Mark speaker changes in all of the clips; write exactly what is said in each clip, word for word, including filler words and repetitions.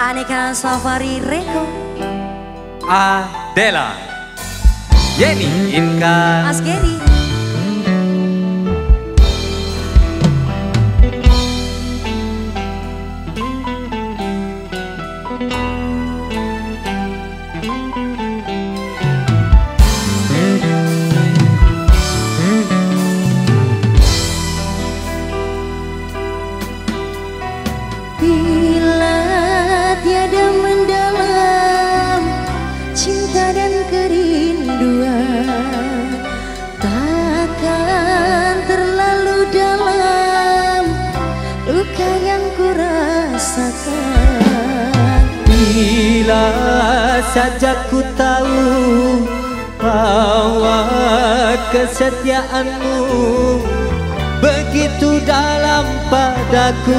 Speaker 1: Aneka Safari Reko,
Speaker 2: Adela, Yeni Inka,
Speaker 1: Mas Geri. Bila tiada mendalam cinta dan kerinduan, takkan terlalu dalam luka yang kurasakan.
Speaker 2: Bila saja ku tahu bahwa kesetiaanmu begitu dalam padaku,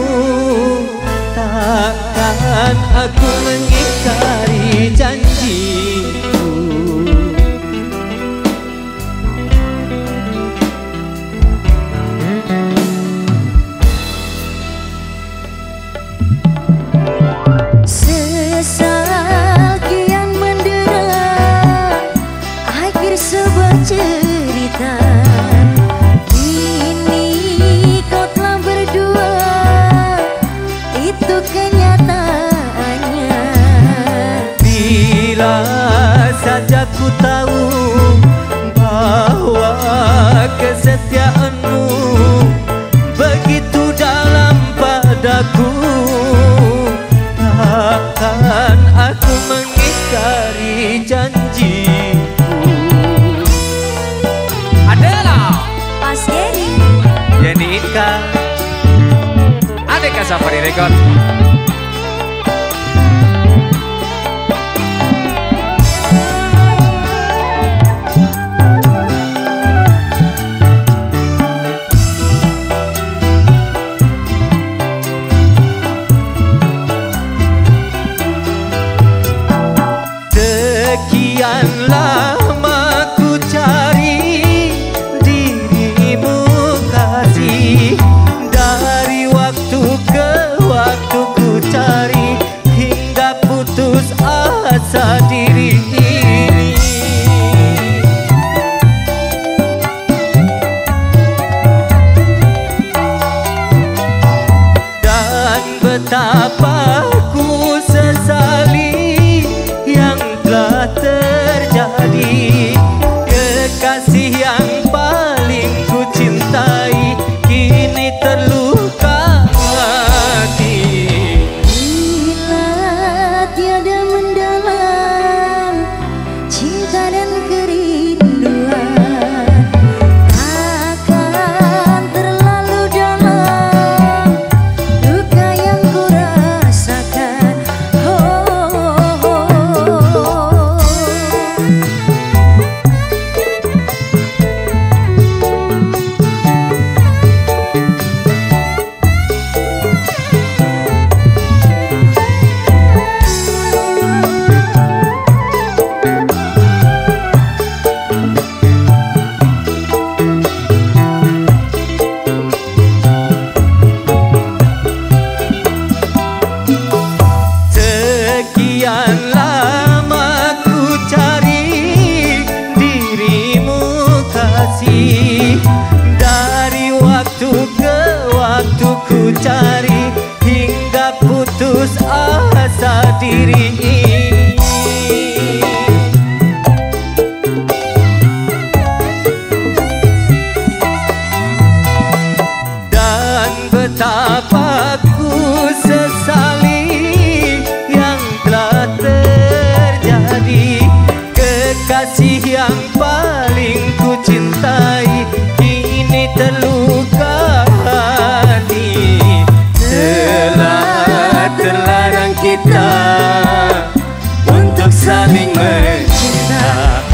Speaker 2: takkan aku mengingkari janjiku.
Speaker 1: Sesal kian mendera akhir sebuah cerita. Kini kau telah berdua, itu kenyataannya.
Speaker 2: Bila saja ku tahu bahwa kesetiaanmu begitu dalam padaku, takkan aku mengingkari janjiku. Adela,
Speaker 1: Mas Geri,
Speaker 2: Yeni Inka, Aneka Safari Record. Sekian lama ku cari dirimu kasih, dari waktu ke waktu ku cari hingga putus asa diri ini. Dan betapa ku sesali yang telah terjadi. Kekasih yang paling ku cintai kini terluka hati.
Speaker 1: bila tiada mendalam cinta dan kerinduan, akan terlalu dalam luka yang kurasakan. Oh, oh, oh.
Speaker 2: Sekian lama ku cari dirimu kasih, dari waktu ke waktu ku cari hingga putus asa diri ini. Dan betapa ku sesali yang telah terjadi. Kekasih yang paling ku cintai kini terluka hati. Telah terlarang kita untuk saling mencinta.